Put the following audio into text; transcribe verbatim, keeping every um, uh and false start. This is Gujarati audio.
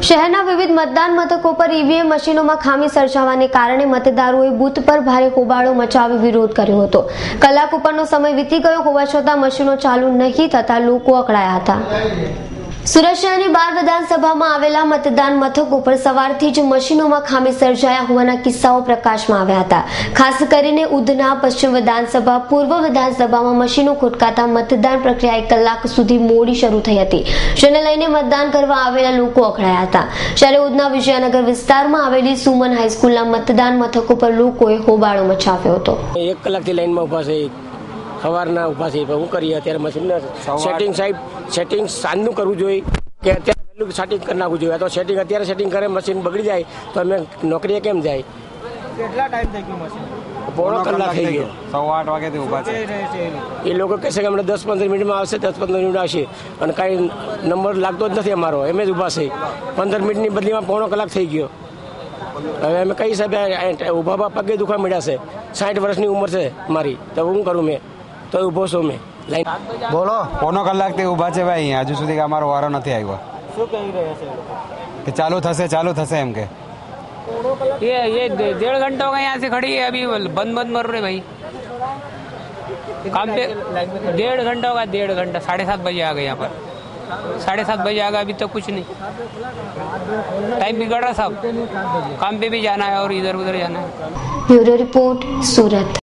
શહેરના વિવિધ મતદાન મથકો પર ઈવીએમ મશીનોમાં ખામી સર્જાવાને કારણે મતદારોએ બૂથ પર ભારે હોબાળો મચાવી વિરોધ કર્યો હતો। કલાક ઉપરનો સમય વીતી ગયો હોવા છતાં મશીનો ચાલુ નહીં થતા લોકો અકળાયા હતા। સુરત શહેરની બાર વિધાનસભામાં આવેલા મતદાન મથકો પર સવારથી જ મશીનોમાં ખામી સર્જાયા હોવાના કિસ્સાઓ પ્રકાશમાં આવ્યા હતા। ખાસ કરીને ઉધના પશ્ચિમ વિધાનસભા પૂર્વ વિધાનસભામાં મશીનો ખોટકાતા મતદાન પ્રક્રિયા એક કલાક સુધી મોડી શરૂ થઈ હતી, જેને લઈને મતદાન કરવા આવેલા લોકો અકળાયા હતા। જ્યારે ઉધના વિજયનગર વિસ્તારમાં આવેલી સુમન હાઈસ્કૂલના મતદાન મથકો પર લોકોએ હોબાળો મચાવ્યો હતો। એક કલાકથી લાઈનમાં ઉભા છે, સવારના ઉભા છે, શું કરીએ અત્યારે મશીન સેટિંગ સાહેબ સેટિંગ સાંજનું કરવું જોઈએ કે અત્યારે વહેલું સેટિંગ કરી નાખવું જોઈએ। તો સેટિંગ અત્યારે સેટિંગ કરે મશીન બગડી જાય તો અમે નોકરીએ કેમ જાય? કેટલા ટાઈમ થઈ ગયો મશીન? પોણો કલાક થઈ ગયો, સવા આઠ વાગ્યાથી ઉભા છે। એ લોકો કહેશે કે હમણાં દસ પંદર મિનિટમાં આવશે, દસ પંદર મિનિટ આવશે અને કાંઈ નંબર લાગતો જ નથી અમારો, એમ જ ઉભા છે। પંદર મિનિટની બદલીમાં પોણો કલાક થઈ ગયો। હવે અમે કઈ સાહેબ ઉભા પગે દુખવા મળ્યા છે, સાઠ વર્ષની ઉંમર છે મારી, તો હું કરું? મેં તો ઉભો છું મેં લાઈન। બોલો, પોનો કલાકથી ઊભા છે ભાઈ, હજુ સુધી અમારો વારો નથી આવ્યો। શું કહી રહ્યા છે કે ચાલુ થશે ચાલુ થશે એમ के ये ये डेढ़ घंटा हो गया यहाँ से खड़ी है, अभी बंद बंद मर रहे भाई काम पे। डेढ़ घंटा होगा, डेढ़ घंटा, साढ़े सात बजे आ गए यहाँ पर, साढ़े सात बजे आ गए, अभी तक कुछ नहीं। टाइम बिगड़ रहा साहब, काम पे भी जाना है और इधर उधर जाना है। ब्यूरो रिपोर्ट, सूरत।